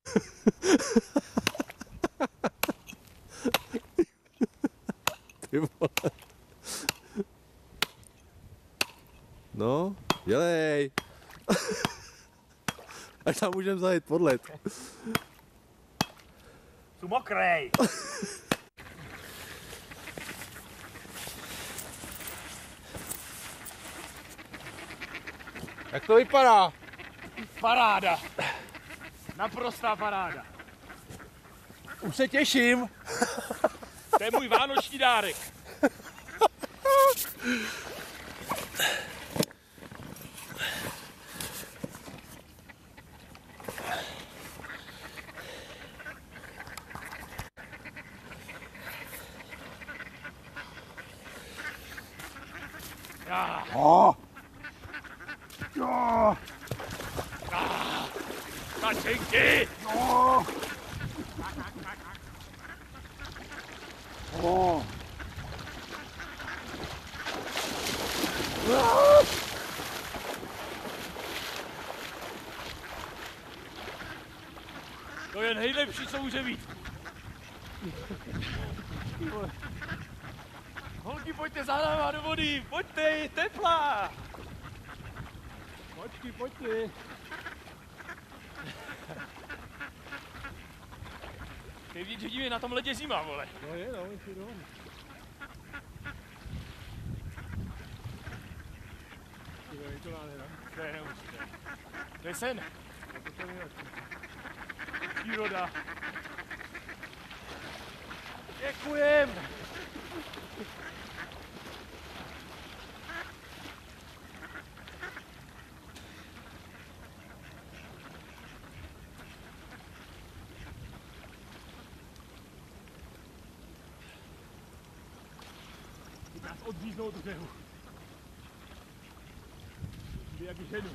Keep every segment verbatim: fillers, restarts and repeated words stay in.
Ty vole. No, dělej. Až tam můžem zajet podlet. Jsi mokrej. Jak to vypadá? Paráda. Naprostá paráda. Už se těším. To je můj vánoční dárek. Já. Oh. Jo. Kačenky. Jo. Oh. To je nejlepší, co může být. Holky, pojďte za náma do vody, pojďte, je teplá. Pojďte, pojďte. Ty víš, že je na tom ledě zima, vole. No je, no, jsi do vody. Je to nádhera. To je neuvěřitelné. To je sen. Příroda. Děkujem. Ty nás odříznou do břehu. Ty jak ženu.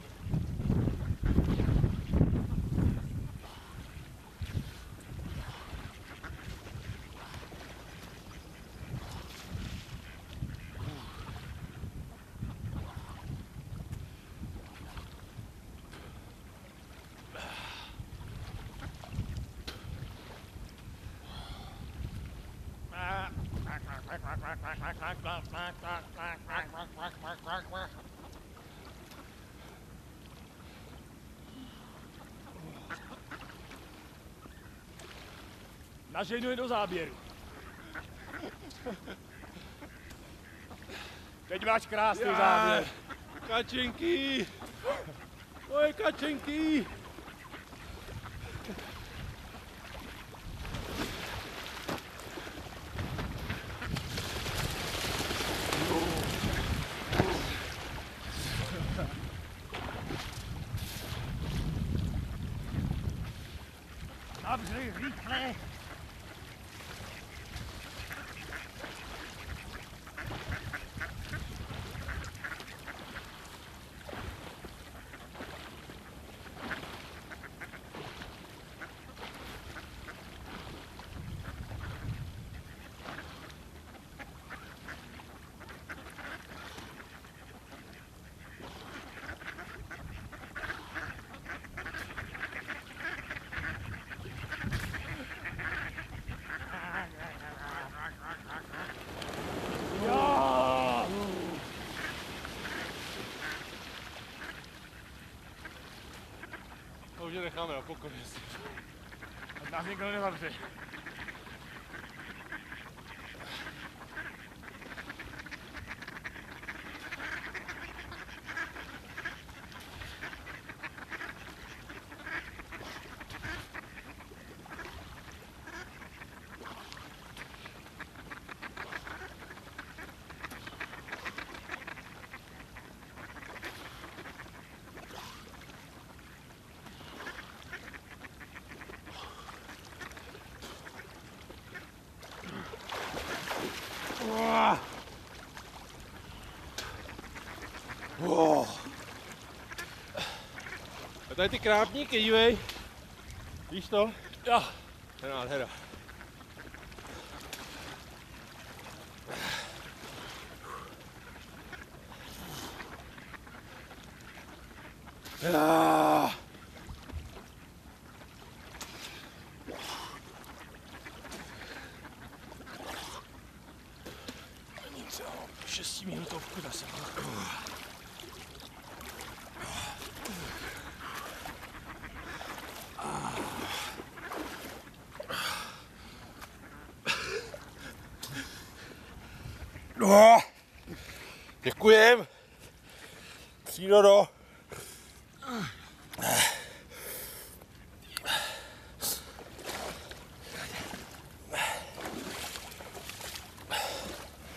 Naženu je do záběru. Teď máš krásný Já. záběr. Kačenky. Moje kačenky. Dobře, rychle. To už je necháme na pokoji. Ať nás nikdo nezavře. Oh. A tady ty krápníky, dívej. Víš to? Jo. To je nádhera. Ah. šestiminutovku zase. No, děkujem. Přírodo.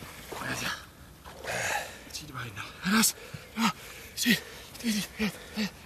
Tři, dva, jedna. Raz, dva, tři, čtyři, pět, pět.